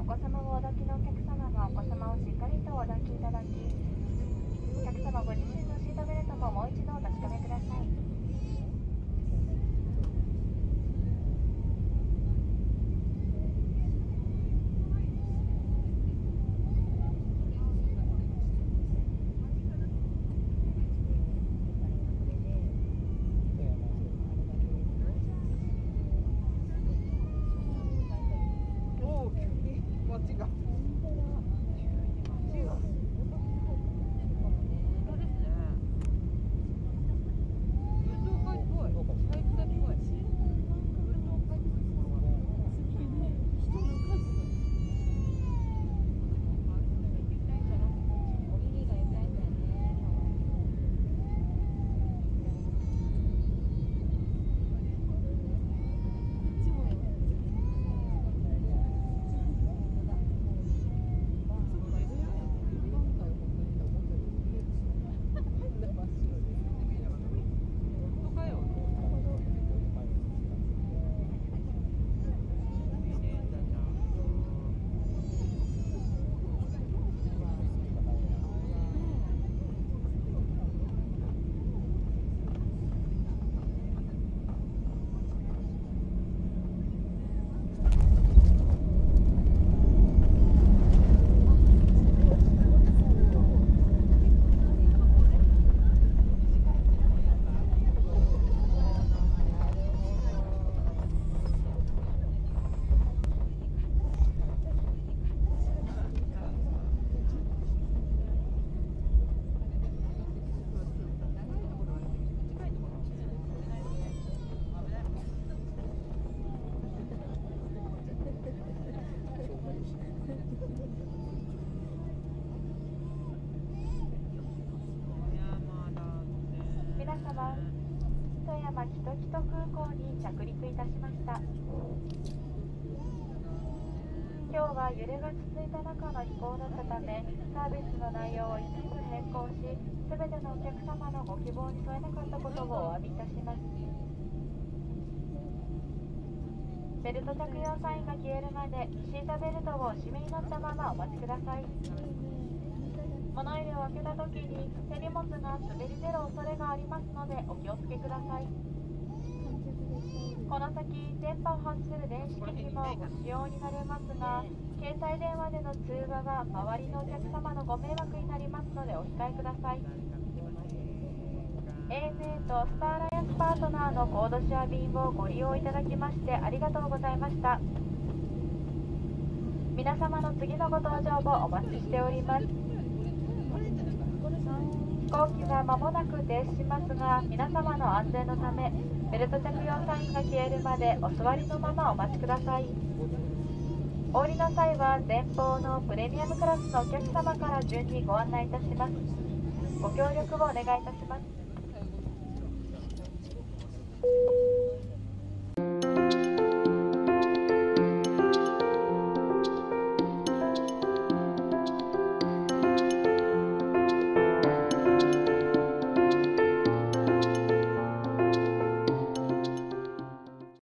子様をお抱きのお客様がお子様をしっかりとお抱きいただき、お客様ご自身のシートベルトももう一度お確かめください。富山キトキト空港に着陸いたしました。今日は揺れが続いた中の飛行だったため、サービスの内容を一部変更し、すべてのお客様のご希望に添えなかったことをお詫びいたします。ベルト着用サインが消えるまでシートベルトをお締めになったままお待ちください。物入れを開けた時に手荷物が滑り出る恐れがありますのでお気をつけください。この先電波を発する電子機器もご使用になれますが、携帯電話での通話は周りのお客様のご迷惑になりますのでお控えください。 ANA とスターアライアンスパートナーのコードシェア便をご利用いただきましてありがとうございました。皆様の次のご搭乗をお待ちしております。飛行機は間もなく停止しますが、皆様の安全のためベルト着用サインが消えるまでお座りのままお待ちください。お降りの際は前方のプレミアムクラスのお客様から順にご案内いたします。ご協力をお願いいたします。